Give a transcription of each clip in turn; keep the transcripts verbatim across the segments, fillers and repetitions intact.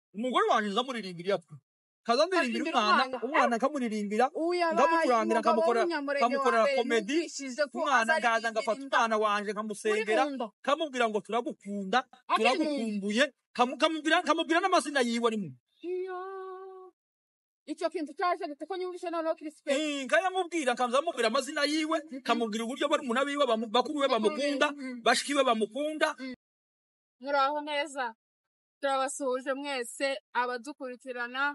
umugore wanje ndamuririmbira kaza ndirimbira umwana umwana akamuririmbira ngamucurangira nkamukora nkamukora comedy umwana ngaza ngafata umwana wanje nkamusengera kamubwira ngo turagukunda turagukumbuye kamubwira kamubwira n'amazina yiwe ari mu icyo kintu cyaje giteko nyumvishe noneho Crispin eh ngaya mubwira kamza mubwira amazina yiwe kamubwira uburyo bari muna biwe bakuru we bamukunda bashikiwe bamukunda. Muraho neza turabasuje mwese abadukurikirana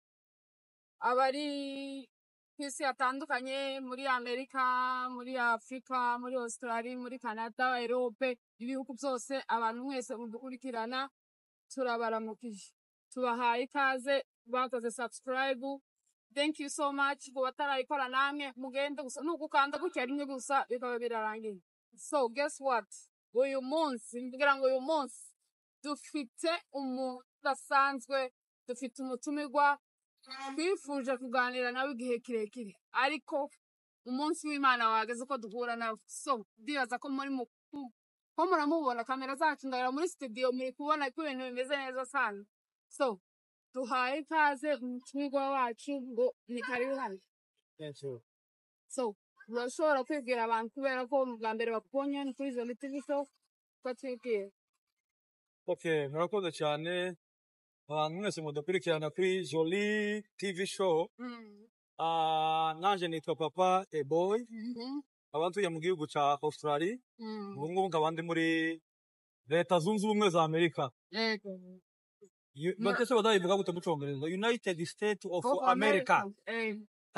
abari kwisi atandukanye muri Amerika muri Afrika muri Australia muri Canada Europe ibihugu byose abantu mwese mudukurikirana turabaramukije tubahaye ikaze bakoze subscribe. Thank you so much ku batarayikora namwe mugende gusa nugukanda gutya rimwe gusa bikaba birarangiye. So guess what, uyu munsi ngira ngo uyu munsi dufite umudasanzwe dufite umutumirwa twifuje kuganira nawe igihe kirekire ariko umunsi w'Imana wageze ko duhura nawe. So ndibaza ko muri mu ko muramubona kamera zacu ndara muri studio muri kubona ko ibintu bimeze neza sana. So duhaye ikaze umutumirwa wacu ngo ni karibu hano. Yes sir. So urashobora kwibwira abantu kubera ko bwa mbere bakubonye ni kuri Jolie T V show twatwibwira. Okay, murakoze cyane abantu mwese mudukurikirana kuri Jolie T V show. Mm. Ah nanje nitwa Papa A Boy. Mhm. Abantu ya mu gihugu ca Australia. Mm. Ubu ngubu nkabandi muri Leta Zunze Ubumwe za Amerika. Yego. Batese badayivuga gute mu Congereza United States of America. Eh.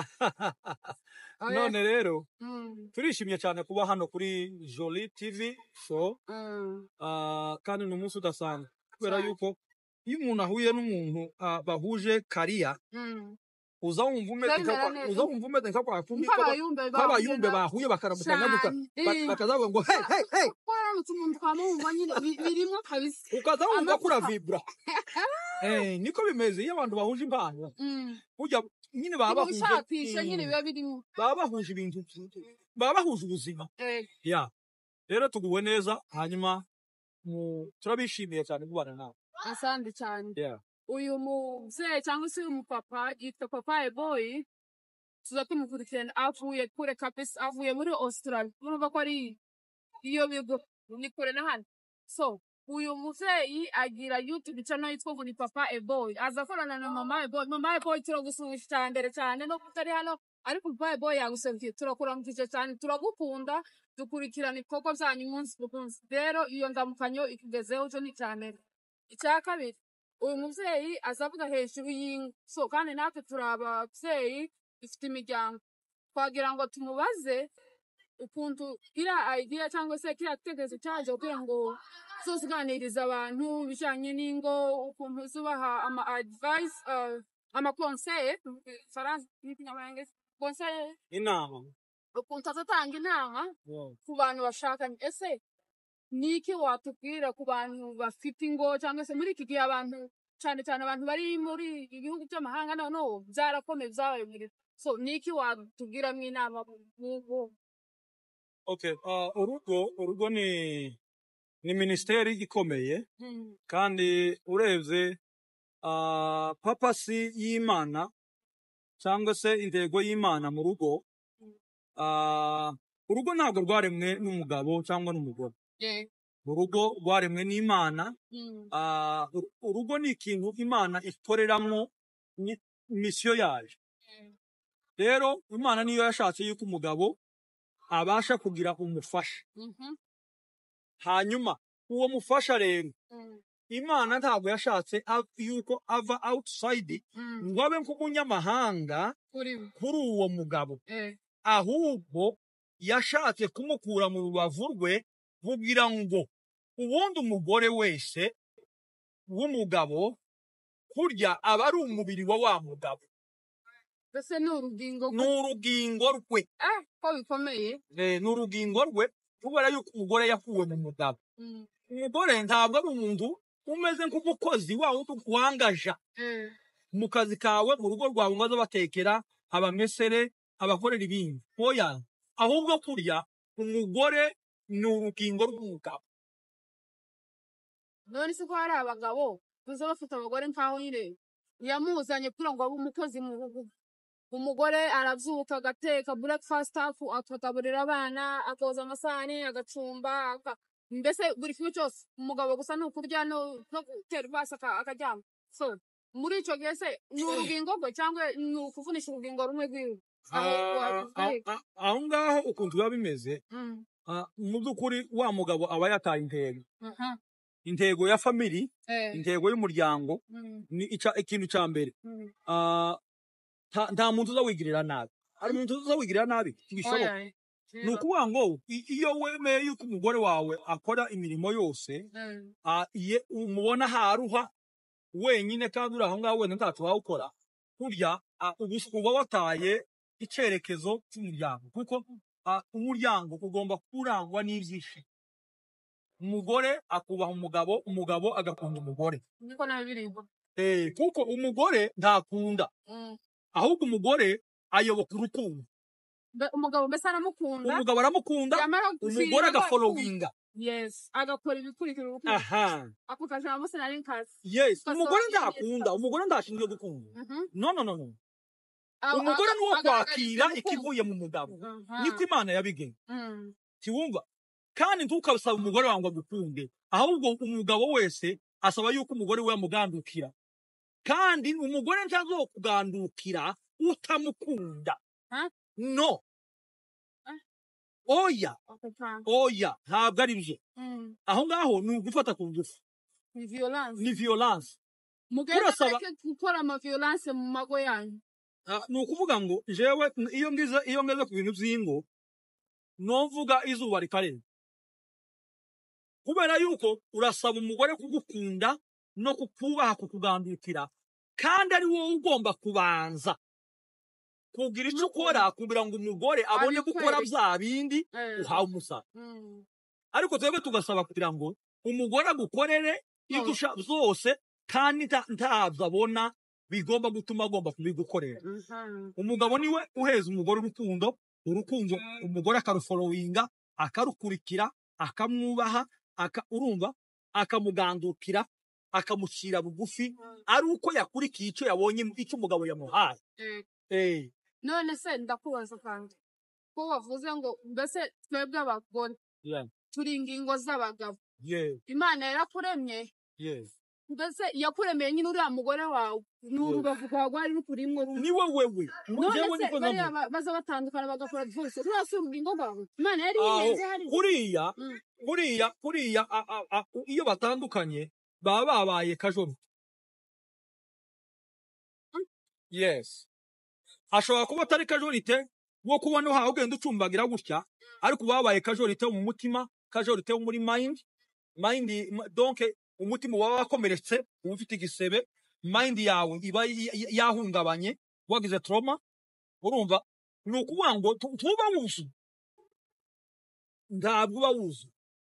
None rero Mm. turishimye cyane kuba hano kuri Jolie T V show. Mm. Ah kandi n'umunsi udasanzwe kubera yuko iyo umuntu ahuye n'umuntu bahuje kariya Mm. uza wumva umeze nka uza wumva umeze nka kwa fundi baba yumbe bahuye bakaramukanya gusa bakazavuga ngo hey hey hey kwaramutse umuntu kwamumva nyine birimo kabisa ukaza wumva kura vibra. Eh niko bimeze iyo abantu bahuje impano burya nyine baba bahuje nyine biba birimo baba bahuje ibintu baba bahuje ubuzima. Ya rero tuguwe neza hanyuma turabishimiye cyane kubana nawe. Asante cyane. Yeah. Uyu muvyeyi cyangwa se umupapa yitwa Papa A Boy tuza tumukurikirana avuye kure kabisa avuye muri Australia urumva ko ari iyo bigo ni kure na hano. So uyu muvyeyi agira YouTube channel yitwa ngo ni Papa A Boy azakorana na Mama A Boy. Mama A Boy turagusubisha cyane cyane no kutari hano ariko Papa A Boy yagusubye turakuramukije cyane turagukunda dukurikirana ikoko byanyu umunsi bukunzi. Rero iyo ndamukanyo ikugezeho cyo ni cyane. Icya kabiri uyu muvyeyi azavuga hejuru y'ingo. So kandi natwe turaba abavyeyi dufite imiryango twagira ngo tumubaze ukuntu ira idea cyangwa se kira tegezo cyaje kugira ngo tuziganiriza abantu bijanye n'ingo ukuntu zubaha ama advice uh, ama conseil faransa n'ikinyamenge conseil inama ukuntu azatanga inama ku bantu bashakanye. Ese niki watubwira ku bantu bafite ingo cyangwa se muri iki gihe abantu cyane cyane abantu bari muri igihugu cy'amahanga none byarakomeye byabaye muri. So niki watubwira mu inama n'ubu? Okay, uh, urugo urugo ni ni ministeri ikomeye Mm. kandi urebye uh, papasi y'Imana cyangwa se intego y'Imana mu rugo. Uh, urugo ntabwo rwaremwe n'umugabo cyangwa n'umugore. Yeah. Urugo rwaremwe n'Imana. Mm. Uh, urugo ni ikintu Imana ikoreramo misiyo yaje. Mm. Rero Imana niyo yashatse yuko umugabo abasha kugira umufasha. Mhm. Hanyuma uwo mufasha rero Mm. Imana ntabwo yashatse yuko ava outside Mm. ngo abe nk'umunyamahanga Kuri kuri uwo mugabo. eh Ahubwo yashatse kumukura mu rubavu rwe kugira ngo ubundi umugore wese w'umugabo kurya aba ari umubiri wa wa mugabo. bese n'urugingo N'urugingo rwe. ah ko bikomeye. Eh n'urugingo rwe kubera yuko umugore yakuwe mu mugabo. Mm. Umugore ntabwo ari umuntu umeze nk'umukozi wawe ukwangaja Eh mu kazi kawe mu rugo rwawe ngo azabatekera abamesere abakorera ibindi. Oya ahubwo kurya umugore ni urugingo rw'umugabo. none se ko hari abagabo tuza bafite abagore nkaho nyine yamuzanye kugira ngo abe umukozi mu rugo. Umugore aravyuka agateka breakfast afu akagaburira abana akoza amasahani agacumba mbese buri kimwe cyose umugabo gusa no kurya no gutera ibasa akaryama. So muri ico gihe se ni urugingo rwe cyangwa ni ukuvunisha urugingo rumwe rwiwe? Aho ngaho ukuntu biba bimeze mu by'ukuri wa mugabo aba yataye intego, intego ya family, intego y'umuryango ni ikintu cya mbere. Nta muntu uzawigirira nabi, hari umuntu uzawigirira nabi bishoboka. Ni ukuvuga ngo iyo wemeye yuko umugore wawe akora imirimo yose umubona haruha wenyine kandi uri aho ngaho wenda ntacyo wawukora, kurya uba wataye icyerekezo cy'umuryango, kuko umuryango ugomba kurangwa n'ibyishimo. Umugore akubaha umugabo, umugabo agakunda umugore. Niko nabirimbo. Eh, kuko umugore ntakunda. Ahubwo umugore ayoboka urukundo. Umugabo mbese aramukunda. Umugabo aramukunda, umugore agafollowinga. Yes, agakora ibikurikira urukundo. Aha. Akukaje amose nari nkazi. Yes, umugore ndakunda, umugore ndashinzwe gukunda. No no no no. Umugore nuwo kwakira ikivuye mu mugabo. Niko Imana yabigenge. Tiwumva? Kandi ntukabasaba umugore wangu gukunde, ahubwo umugabo wese asaba yuko umugore we yamugandukira. Kandi umugore ntazokugandukira utamukunda. No. Oya. Oya, ntabwo ari byo. Aho ngaho ni ugufata ku ngufu. Ni violence. Ni violence. Mugore areke gukora ama violence mu mago yanyu. Ni ukuvuga ngo jewe iyo ngize iyo ngeze ku bintu by'ingo novuga izuba rikarenga. Kubera yuko urasaba umugore kugukunda no kukubaha kukugandukira, kandi ari wowe ugomba kubanza kugira icyo ukora kugira ngo umugore abone gukora bya bindi uhawe umusara. Ariko twebwe tugasaba kugira ngo umugore agukorere igusha zose kandi ntabyo abona bigomba gutuma agomba kubigukorera. Umugabo niwe uheza umugore urukundo, urukundo umugore akarufollowinga, akarukurikira, akamwubaha, urumva, akamugandukira, akamushyira bugufi, ari uko yakurikiye icyo yabonye icyo umugabo yamuhaye. Eh. None se ndakubaza kandi ko wavuze ngo mbese twebwe abagore turi ingingo z'abagabo. Imana yarakuremye. Mbese yakuremeye nyine uriya mugore wawe n'urubavu rwawe ari rukurimwe rumwe. Ni wowe we. None se bariya baza batandukana bagakora divorce urasi urugingo rwawe. Imana yari yirenze hari. Kuriya kuriya kuriya iyo batandukanye baba babaye kajoro. Yes. Ashobora kuba atari kajorite wo kubona uhawe ugenda ucumbagira gutya, ariko babaye kajorite mu mutima, kajorite muri mind, mind donc umutima wawe wakomeretse, ufite igisebe, mind yawe iba yahungabanye, wagize trauma, urumva, ni ukuvuga ngo tuba wuzu, ntabwo uba wuzu.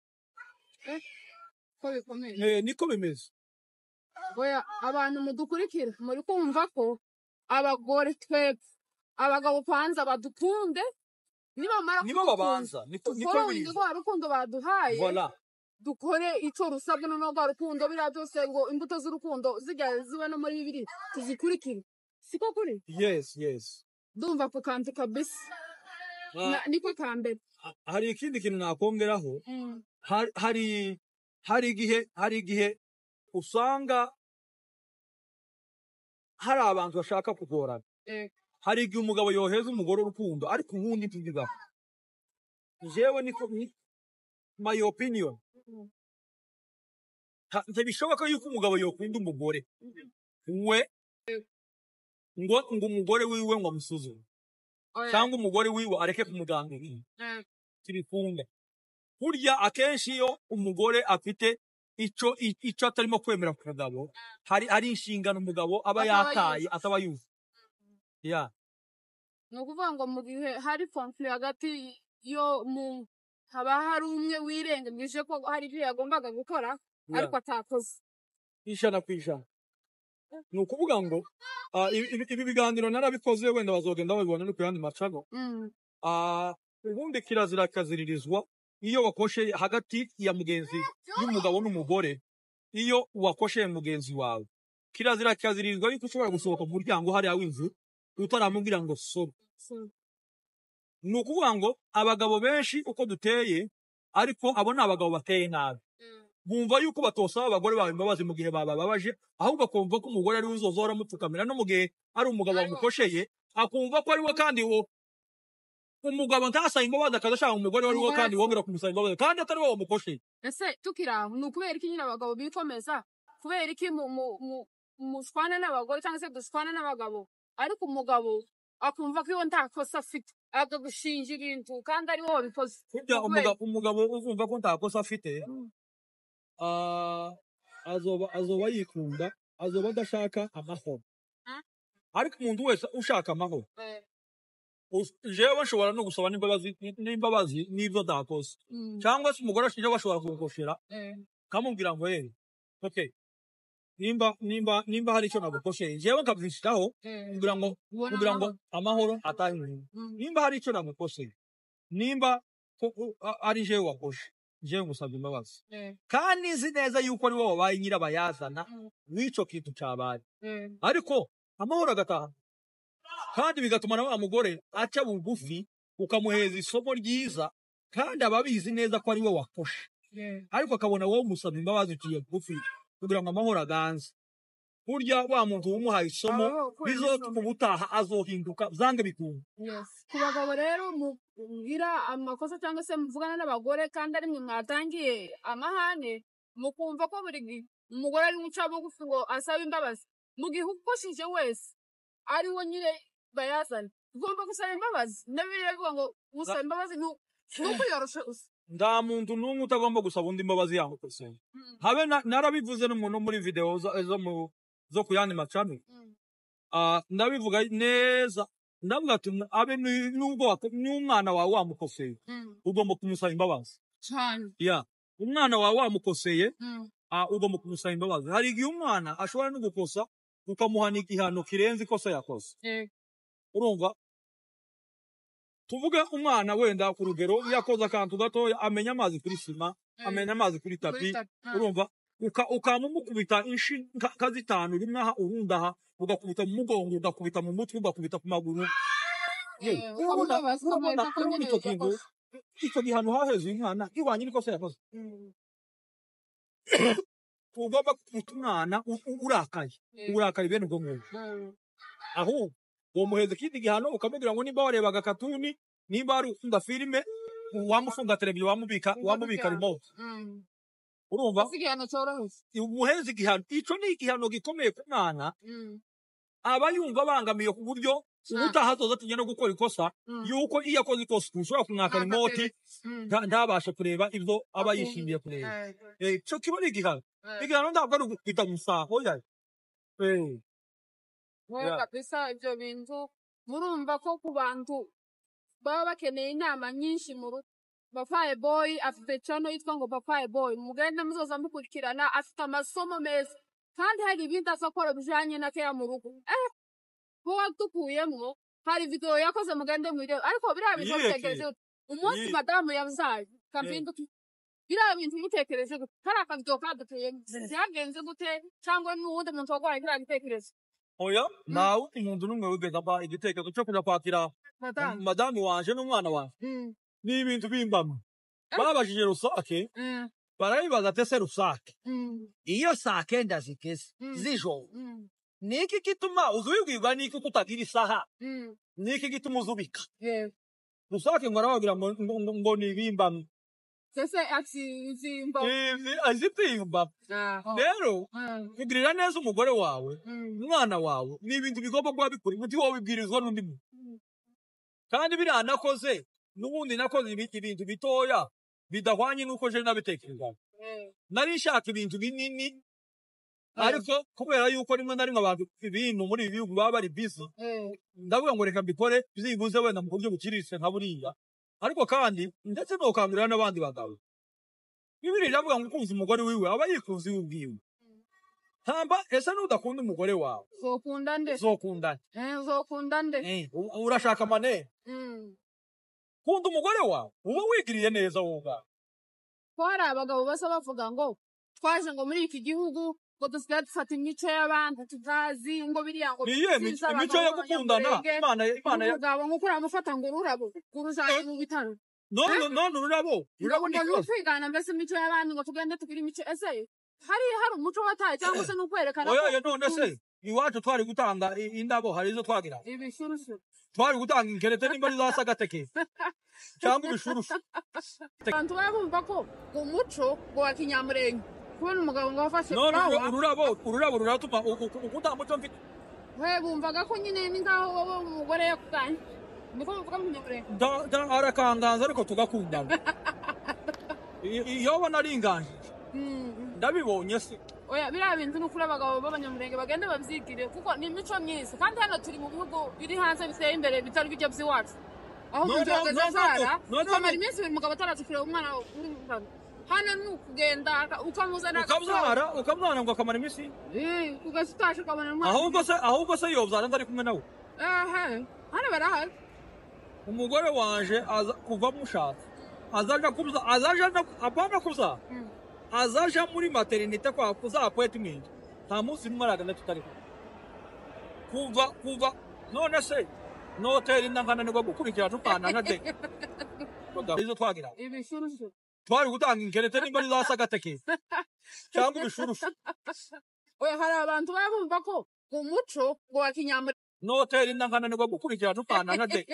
Ko bikomeye. Niko bimeze. Oya, abantu mudukurikira muri kumva ko abagore twebwe abagabo panza badukunde niba mara niba babanza niko niko biri rukundo baduhaye. Voilà. Dukore icyo rusabwe no no rukundo bira byose ngo imbuto z'urukundo zijya ziwe no muri bibiri tuzikurikira. Siko kuri? Yes, yes. Ndumva ko kanze kabisa. Niko kambe. Hari ikindi kintu nakongeraho. Hari hari igihe hari igihe usanga hari abantu bashaka kugorana. Hari igihe umugabo yoheza umugore urukundo ariko ubundi tugiga. Jewe niko my opinion. Ntibishoboka yuko umugabo yokunda umugore we ngo ngo umugore wiwe ngo amusuzume cyangwa umugore wiwe areke kumugandukira. Tirifunga. Burya akenshi iyo umugore afite ico ico atarimo kwemera ku mugabo, hari ari inshingano umugabo aba yataye ataba yuze. Yeah. No kuvuga ngo mu gihe hari conflict hagati yo mu haba hari umwe wirengagije ko hari ibyo yagombaga gukora ariko atakoze. Ishana kwishana. Ni ukuvuga ngo ibi biganiro narabikoze wenda bazogenda babibona no kuyandi macago. Ah, ubundi kirazira kaziririzwa iyo wakoshe hagati ya mugenzi y'umugabo n'umugore iyo wakoshe mugenzi wawe kirazira cyazirizwa yuko ushobora gusohoka mu muryango hari awinzu utaramubwira ngo so nukuvuga ngo abagabo benshi uko duteye ariko abo ni abagabo bateye nabi bumva yuko batosaba abagore bawe imbabazi mu gihe bababaje ahubwo akumva ko umugore ari uzozora mupfukamira no mu gihe ari umugabo wamukosheye akumva ko ari we kandi wo umugabo ntasaba imbabazi akazashaka umugore wari wo kandi wongera kumusaba imbabazi kandi atari we wamukosheye. Ese tukiraho ni ukubera iki nyine abagabo bikomeza kubera iki mu muswana n'abagore cyangwa se duswana n'abagabo ariko umugabo akumva ko iyo nta kosa afite agagushinja ibintu kandi ari wowe wabikoze. Umugabo uzumva ko nta kosa afite azoba azoba yikunda azoba adashaka amahoro ariko umuntu wese ushaka amahoro jewe nshobora no gusaba n'imbabazi n'imbabazi n'ibyo dakoze cyangwa se umugore ashinja bashobora kugukoshera kamubwira ngo yewe okay nimba nimba nimba hari icyo nagukosheye jewe nkabyishitaho kugira ngo kugira ngo amahoro atahe nimba hari icyo nagukosheye nimba ari jewe wakoshe jewe ngusabye imbabazi kandi nzi neza yuko ari wowe wabaye nyirabayazana w'ico kintu cyabaye ariko amahoro agataha kandi bigatuma na wa mugore aca bugufi ukamuheza isomo ryiza kandi ababizi neza ko ari we wakoshe ariko akabona wowe umusabye imbabazi uciye bugufi kugira ngo amahoro aganze burya wa muntu wumuhaye isomo bizotuma ubutaha azohinduka zange bikunda. Ku bagabo rero mugira amakosa cyangwa se muvugana n'abagore kandi ari mwe mwatangiye amahane mukumva ko buri umugore ari guca bugufi ngo asabe imbabazi mu gihe ukoshije wese ari wo nyine bayazana ugomba gusaba imbabazi n'abiravuga ngo usaba imbabazi nuko yoroshe usa nda muntu n'umwe utagomba gusaba undi imbabazi yaho kose habe narabivuze n'umuntu muri video zo mu zo kuyandi macano ah ndabivuga neza ndavuga ati abe nubwo n'umwana wawe wamukoseye ugomba kumusaba imbabazi cyane ya umwana wawe wamukoseye ah ugomba kumusaba imbabazi hari igihe umwana ashobora no gukosa ukamuhana igihano kirenze ikosa yakoze urumva tuvuge umwana wenda ku rugero yakoze akantu gatoya amenya amazi kuri sima amenya amazi kuri tapi urumva ukamumukubita inshi kazitanu rimwe aha urundi aha ugakubita mu mugongo ugakubita mu mutwe ugakubita ku maguru icyo gihano haheze umwana iwanye n'ikosa yakoze ugomba gukubita umwana urakaye urakaye bene ubwo ngubwo aho uwo muheze ikindi gihano ukamubwira ngo nimba warebaga katuni nimba ari ukunda filime wamufunga televiziyo wamubika wamubika remote urumva igihano cyoroshye umuheze igihano ico ni igihano gikomeye ku mwana aba yumva bangamiye ku buryo ubutahazoza tujye no gukora ikosa yuko iyo akoze ikosa ushobora kumwaka remote ntabashe kureba ibyo aba yishimiye kureba eh cyo kiba ari igihano igihano ntabwo ari ugukubita musaho yayo eh Mwe kabisa ibyo bintu murumva ko ku bantu baba bakeneye inama nyinshi mu Papaye Boy afite channel yitwa ngo Papaye Boy mugende muzoza mukurikirana afite amasomo meza kandi hari ibindi azakora bijanye na kera mu rugo eh bo tukuyemwo hari video yakoze mugende mwire ariko biriya bintu bitekereje umunsi madamu yavuzaye kampindu biriya bintu mutekereje kari akavideo kaduteye byagenze gute cyangwa n'uwundi muntu wagwaye kiriya gitekerezo oya nawe umuntu numwe wigeza ba igitekerezo cyo kuja kwakira madamu wanje n'umwana wanje ni ibintu bimbamo babajije rusake barabibaza tese rusake iyo saa kenda zigeze z'ijoro niki gituma uzubibwirwa niki kutagira isaha niki gituma uzubika rusake ngo arababwira ngo ngo ni bimbamo sese ati zimba eh azipimba rero kugirira neza umugore wawe umwana wawe ni ibintu bigomba kuba bikuri muti wowe bibwirizwa n'undi muntu kandi biranakoze n'ubundi nakoze ibiti bintu bitoya bidahwanye nuko je nabitekereza nari nshaka ibintu binini ariko kubera yuko rimwe na rimwe abantu ibintu muri ibi bihugu baba bari busy ndavuga ngo reka mbikore bizibuze wenda mu buryo bukirishe nka buriya ariko kandi ndetse no kangurira n'abandi bagabo bibiri ndavuga ngo ukunze umugore wiwe aba yikunze ubwiwe Hamba ese nudakunda umugore wawe zokunda nde zokunda eh zokunda nde eh urashaka mane mm kunda umugore wawe uba wigiriye neza woga kwara abagabo basa bavuga ngo twaje ngo muri iki gihugu ngo dusigaye dufata imico y'abantu tutazi ngo biriya ngo niye imico yo gukundana Imana Imana umugabo nk'uko uramufata ngo ururabo urujanye mu bitaro none none ururabo ururabo ni ngo kwigana mbese imico y'abantu ngo tugende tugira imico ese hari hari umuco wataye cyangwa se n'ukwerekana oya none se iwacu twari gutanga indabo hari izo twagira ibishurushu twari gutanga inkerete nimba ari za sagateke cyangwa ibishurushu abantu bumva ko umuco wa kinyamurenge kubona umugabo ngo afashe ururabo ururabo ruratuma ukutamuco mfite we bumvaga ko nyine ni ngaho wowe umugore yakuganye niko bavuga mu kinyamurenge nda arakanganza ariko tugakundana iyo bona ari inganje ndabibonye se oya biriya bintu ni ukuri abagabo b'abanyamurenge bagenda babyigire kuko ni imico myiza kandi hano turi mu bihugu biri hanze biteye imbere bitari bijya by'iwacu aho kugeza zara ukamara iminsi ibiri umugabo atarazikira umwana uri mu rwanda hano ni ukugenda ukamuzana ukabyara ukamwana ngo akamara iminsi eh ugasa utashe ukabona umwana ahubwo se ahubwo se yobyara ntari kumwe nawe ehe hano barahari umugore wanje aza kuva mushatse azaja kuza azaja apana kuza azaja muri maternité kwa kuza kwete mwingi nta munsi mwaraga natutari kuva kuva none se noteri ndangana niko gukurikira tupana na de izo twagira ibishurushu twari gutanga inkerete nimba ari za sagateke cyangwa ibishurushu oya hari abantu bumva ko umuco wa kinyamurenge noteri ndangana niko gukurikira tupana na de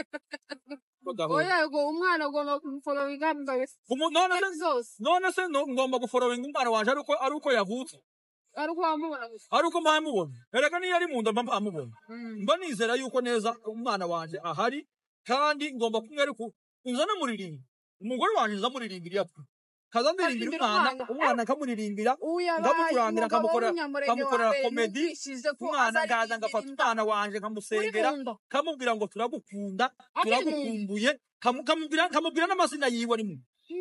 oya ngo umwana ugomba kumuforominga mbese none se ngomba guforominga umwana wanje ariko ari uko yavutse ari uko wamubona ari uko mpamubona erega niyo ari mu nda mba mpamubona mba nizera yuko neza umwana wanje ahari kandi ngomba kumwereka nzana muririmba umugore wanje nza muririmbira kaza ndirimbira umwana umwana kamuririmbira ngamukurangira kamukora kamukora comedy umwana ngaza ngafata umwana wanje nkamusengera kamubwira ngo turagukunda turagukumbuye kamubwira kamubwira n'amazina yiwe ari mu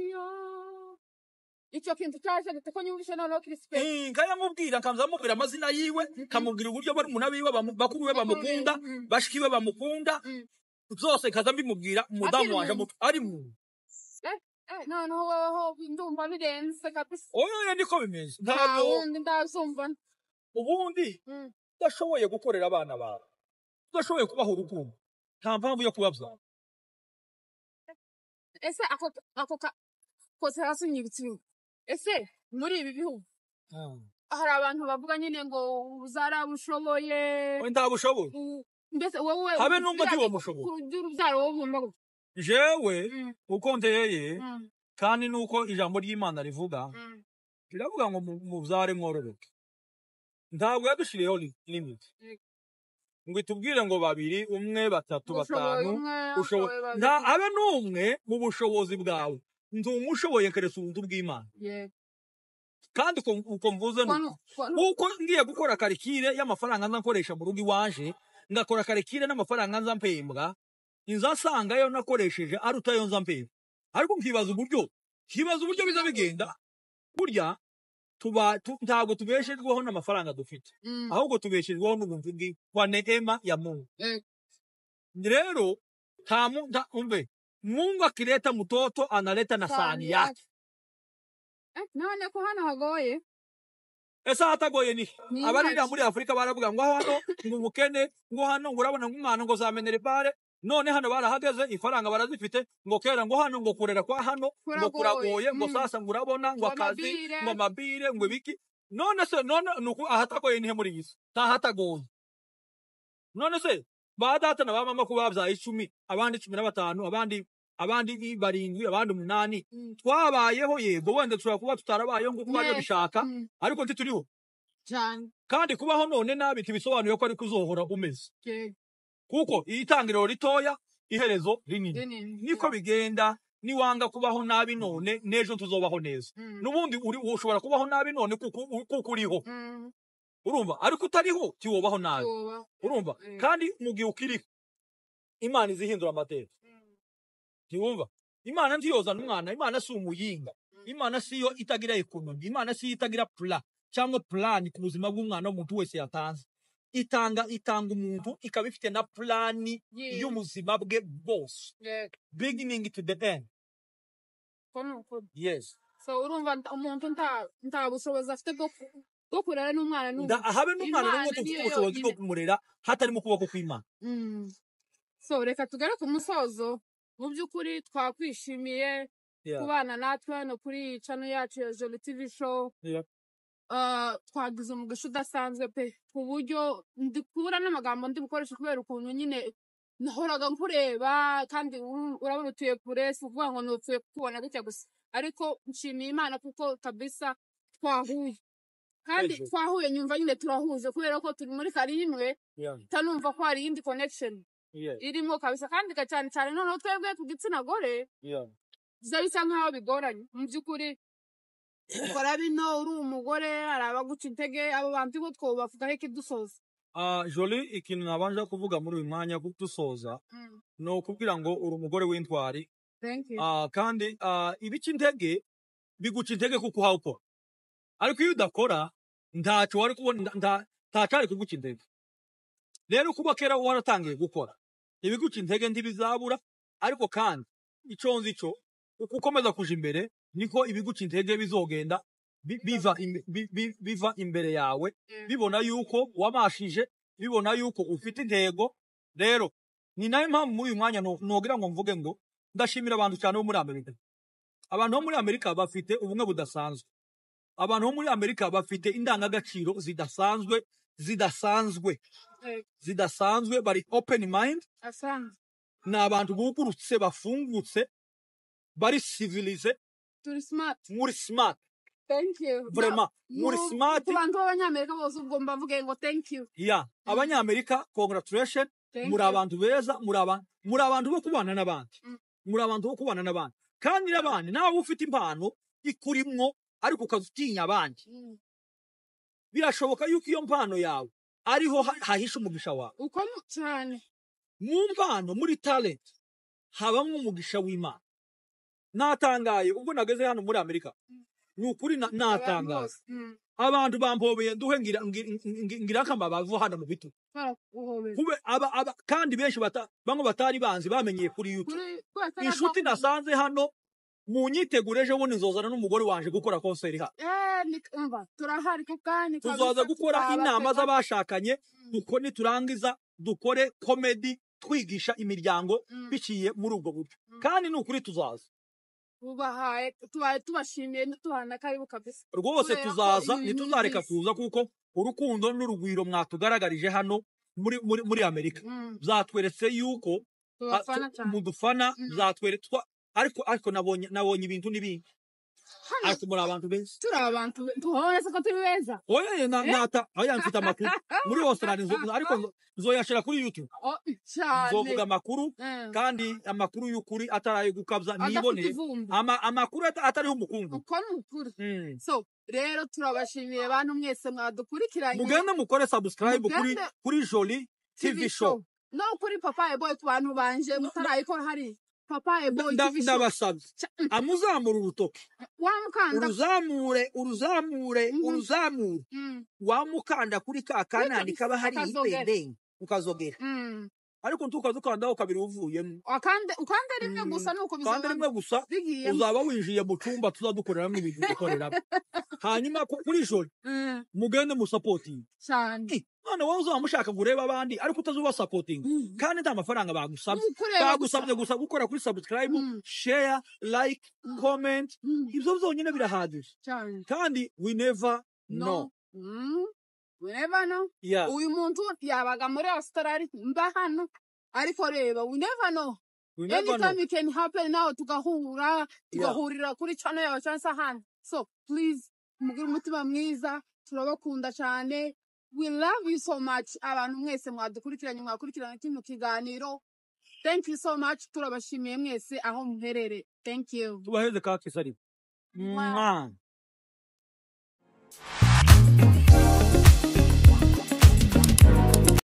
icyo kintu cyaje giteko nyumvishe none Crispin eh kaya mubwira kamza mubwira amazina yiwe kamubwira uburyo bari mu nabiwe bakuru we bamukunda bashikiwe bamukunda zose kaza mbimubwira umudamu wanje ari mu Eh, no, no, ho, ndumva birenze kabisa. Oya niko bimeze. Ntabwo ndazumva. Ubundi udashoboye gukorera abana bawe. Udashoboye kubaha urukundo. Nta mpamvu yo kubabza. Ese ako ako kose hasunyibitse. Ese muri ibi bihugu. Hari abantu bavuga nyine ngo uzarabushoboye. Ndabushoboye. Mbese wowe habe numva tiwo mushoboye. Kurubyaro wowe umva jewe uko nteye kandi nuko ijambo ry'Imana rivuga riravuga ngo mubyare mwororoke ntabwo yadushiriyeho limit ngo itubwire ngo babiri umwe batatu batanu ushoboye nta abe numwe mu bushobozi bwawe nzi umushoboye keretse ubuntu bw'Imana kandi uko mvuze nuko ngiye gukora karikire y'amafaranga nzakoresha mu rugo iwanje ngakora karikire n'amafaranga nza mpembwa inzasanga yo nakoresheje aruta yo nzampera ariko nkibaza uburyo kibaza uburyo biza bigenda burya tuba ntabwo tubeshejweho n'amafaranga dufite ahubwo tubeshejweho n'ubuntu bwa neema ya Mungu rero nta munda umbe Mungu akileta mtoto analeta na sahani yake none ko hano hagoye esa hatagoye ni abarira muri Afrika baravuga ngo hano ngo umukene ngo hano ngo urabona ngumwana ngo zamenere pare none hano barahageze ifaranga barazifite ngo kera ngo hano ngo kurera kwa hano ngo kuragoye ngo sasa ngo urabona ngo akazi ngo mabire ngo biki none se none nuko ahatagoye nihe muri yisi tahatagoye none se badata na bamama ko babyaye icumi abandi cumi na batanu abandi abandi barindwi abandi umunani twabayeho yego wenda tushobora kuba tutarabayeho ngo kuba bishaka ariko ntituriho cyane kandi kubaho none nabi tibisobanuye ko ari kuzohora umeze kuko itangiriro ritoya iherezo rinini niko bigenda ni wanga kubaho nabi none nejo tuzobaho neza nubundi uri ushobora kubaho nabi none kuko uriho urumva ariko utariho tiwobaho nabi urumva kandi mugihe ukiri Imana izihindura amateka tiwumva Imana ntiyoza n'umwana Imana si umuyinga Imana siyo itagira ekonomi Imana siyo itagira plan cyangwa plan ku buzima bw'umwana w'umuntu wese yatanze itanga itanga umuntu ikabifite na plani y'ubuzima bwe bose beginning to the end yes so urumva umuntu nta nta bushobozi afite bwo bwo kurera n'umwana n'umwe habe n'umwana n'umwe tufite ubushobozi bwo kumurera hatari mu kuboko kw'Imana. So reka tugere ku musozo. Mu by'ukuri twakwishimiye kubana natwe hano kuri channel yacu ya Jolly T V show. Uh, twagize umugisha udasanzwe pe ku buryo ndi kubura n'amagambo ndi bukoresha kubera ukuntu nyine nahoraga nkureba kandi urabona utuye kure uvuga ngo nutuye kubona gutya gusa, ariko nshimiye Imana kuko kabisa twahuye kandi twahuye nyumva nyine turahuje kubera ko turi muri kari imwe tanumva ko hari indi connection irimo kabisa kandi cyane cyane noneho twebwe tugitsina gore bisa nkaho bigoranye mu by'ukuri kora bino uri umugore arabaguca intege abo bantu bo twobavuga he kidusoza. Ah Jolly, ikintu nabanje kuvuga muri uyu mwanya kudusoza no kubwira ngo uri umugore w'intwari. Thank you. Ah kandi ah ibica intege biguca intege kuko hawukora, ariko iyo udakora ntacyo wari kubona ntacari kuguca intege. Rero kuba kera waratangiye gukora ibiguca intege ntibizabura, ariko kandi ico nzi cyo ukomeza kuja imbere niko ibiguca intege bizogenda biva biva imbere yawe, bibona yuko wamashije, bibona yuko ufite intego. Rero ni nayo mpamvu muri uyu mwanya nogira ngo mvuge ngo ndashimira abantu cyane bo muri Amerika. Abantu bo muri Amerika bafite ubumwe budasanzwe, abantu bo muri Amerika bafite indangagaciro zidasanzwe zidasanzwe zidasanzwe bari open mind, na abantu bugurutse bafungutse bari civilize, turi smart, muri smart. Thank you. Vraiment, muri smart. Kubantu b'Abanyamerika bose ubwo mbavuge ngo thank you. Yeah, Abanyamerika congratulations, muri abantu beza, muri abantu muri abantu bo kubana n'abandi, muri abantu bo kubana n'abandi. Kandi n'abandi nawe ufite impano ikurimwo ariko ukazutinya abandi, birashoboka yuko iyo mpano yawe ariho hahisha umugisha wawe. Uko cyane mu mpano, muri talent habamwe umugisha w'Imana. Natangaye ubwo nageze hano muri Amerika, nukuri natangaye abantu bampobeye duhe ngira ngira kamba bavu hano mu bitu kube aba aba kandi benshi bata bamwe batari banzi bamenyeye kuri YouTube. Inshuti nasanze hano mu nyitegure ejo bundi nzozana n'umugore wanje gukora concert ha. Eh nikumva turahari kukani tuzoza gukora inama z'abashakanye, duko niturangiza dukore comedy twigisha imiryango biciye muri ubwo buryo. Kandi nukuri tuzaza ubahaye tubaye tubashimiye tuhana karibu kabisa rwose. Tuzaza nituzareka kuza kuko urukundo n'urugwiro mwatugaragarije hano muri muri muri Amerika zatweretse yuko mudufana, zatweretswa ariko ariko nabonye nabonye ibintu nibindi. Ariko muri abantu beza, turi abantu tuhone se ko turi beza. Oya na nata oya mfite amakuru muri Australia, ariko nzoyashira kuri YouTube. Oh cyane nzovuga amakuru kandi amakuru y'ukuri ataraye gukabza nibone ama amakuru atariho umukungu uko n'ukuri. So rero turabashimiye abantu mwese mwadukurikiranye, mugende mukore subscribe kuri kuri Jolly T V show no kuri Papa Boy ku bantu banje mutarayikora hari Papa Boy T V show. Ndabasabye amuzamura urutoke wamukanda uruzamure uruzamure uruzamure wamukanda kuri ka kanani kaba hari ipende ukazogera, ariko ntukazukanda ukabiri uvuyemo akande ukande rimwe gusa nuko bizaba kandi rimwe gusa uzaba winjiye mu cyumba tuzadukoreramo ibintu dukorera. Hanyuma kuri Jolly mugende mu supporting cyane. None wowe uzamushaka gureba abandi ariko utazuba supporting kandi nta mafaranga bagusabye, bagusabye gusa gukora kuri subscribe, share, like, comment. Ibyo byonyine birahagije kandi we never know. We never know. Yeah. Uyu muntu yabaga muri Australia mba hano ariko reba we never know. We never Anytime know. it can happen now tugahura tugahurira kuri channel yawe cyangwa hano. So please mugire umutima mwiza, turabakunda cyane. We love you so much. Abantu mwese mwadukurikiranye mwakurikirana kino kiganiro. Thank you so much. Turabashimiye mwese aho muherere. Thank you. Tubaheze ka kisari. Mwah.